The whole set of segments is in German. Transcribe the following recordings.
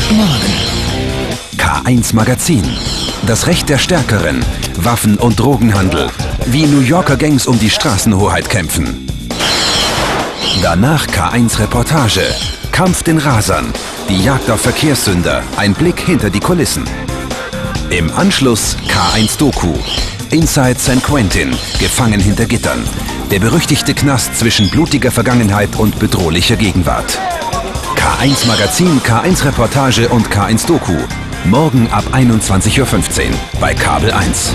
Morgen. K1 Magazin. Das Recht der Stärkeren. Waffen- und Drogenhandel. Wie New Yorker Gangs um die Straßenhoheit kämpfen. Danach K1 Reportage. Kampf den Rasern. Die Jagd auf Verkehrssünder. Ein Blick hinter die Kulissen. Im Anschluss K1 Doku. Inside San Quentin. Gefangen hinter Gittern. Der berüchtigte Knast zwischen blutiger Vergangenheit und bedrohlicher Gegenwart. K1 Magazin, K1 Reportage und K1 Doku. Morgen ab 21:15 Uhr bei Kabel 1.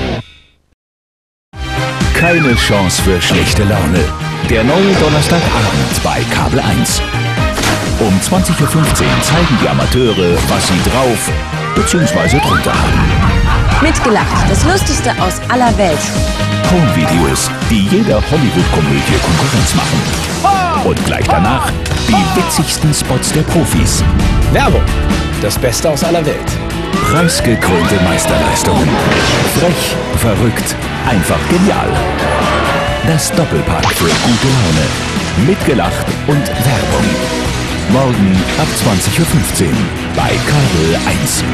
Keine Chance für schlechte Laune. Der neue Donnerstagabend bei Kabel 1. Um 20:15 Uhr zeigen die Amateure, was sie drauf bzw. drunter haben. Mitgelacht, das Lustigste aus aller Welt. Home-Videos, die jeder Hollywood-Komödie Konkurrenz machen. Und gleich danach die witzigsten Spots der Profis. Werbung, das Beste aus aller Welt. Preisgekrönte Meisterleistungen. Frech, verrückt, einfach genial. Das Doppelpack für gute Laune. Mitgelacht und Werbung. Morgen ab 20:15 Uhr bei Kabel 1.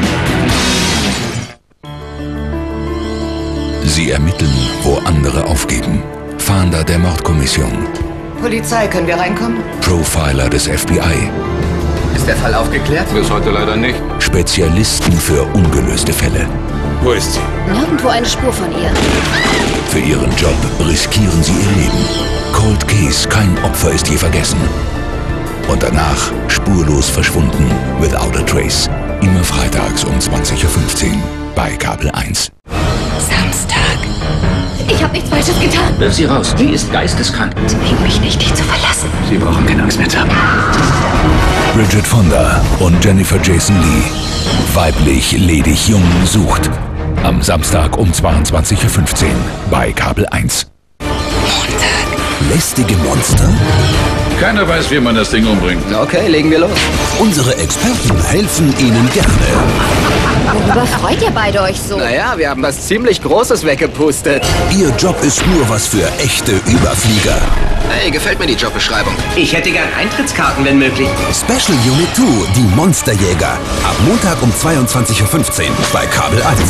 Sie ermitteln, wo andere aufgeben. Fahnder der Mordkommission. Polizei, können wir reinkommen? Profiler des FBI. Ist der Fall aufgeklärt? Bis heute leider nicht. Spezialisten für ungelöste Fälle. Wo ist sie? Nirgendwo eine Spur von ihr. Für ihren Job riskieren sie ihr Leben. Cold Case, kein Opfer ist je vergessen. Und danach spurlos verschwunden, without a trace. Immer freitags um 20:15 Uhr bei Kabel 1. Samstag. Ich habe nichts Falsches getan. Wirf sie raus. Sie ist geisteskrank. Zwing mich nicht, dich zu verlassen. Sie brauchen keine Angst mehr zu haben. Bridget Fonda und Jennifer Jason Leigh. Weiblich, ledig, jung sucht. Am Samstag um 22:15 Uhr bei Kabel 1. Lästige Monster? Keiner weiß, wie man das Ding umbringt. Okay, legen wir los. Unsere Experten helfen Ihnen gerne. Worüber freut ihr beide euch so? Naja, wir haben was ziemlich Großes weggepustet. Ihr Job ist nur was für echte Überflieger. Hey, gefällt mir die Jobbeschreibung. Ich hätte gern Eintrittskarten, wenn möglich. Special Unit 2, die Monsterjäger. Ab Montag um 22:15 Uhr bei Kabel 1.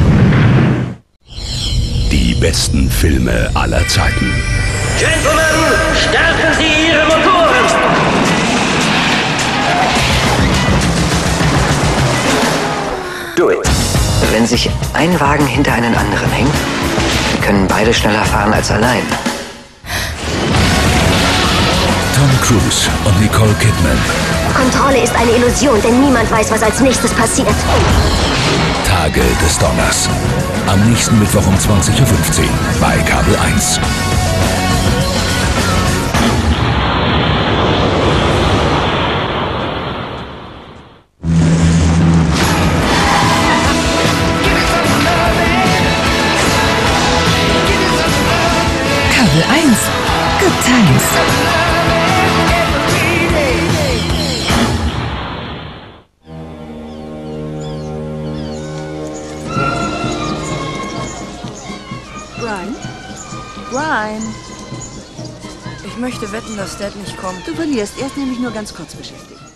Die besten Filme aller Zeiten. Gentlemen, stärken Sie Ihre Motoren! Do it. Wenn sich ein Wagen hinter einen anderen hängt, können beide schneller fahren als allein. Tom Cruise und Nicole Kidman. Kontrolle ist eine Illusion, denn niemand weiß, was als nächstes passiert. Tage des Donners. Am nächsten Mittwoch um 20:15 Uhr bei Kabel 1. Kabel 1. Good Times. Brian? Ich möchte wetten, dass Dad nicht kommt. Du verlierst. Er ist nämlich nur ganz kurz beschäftigt.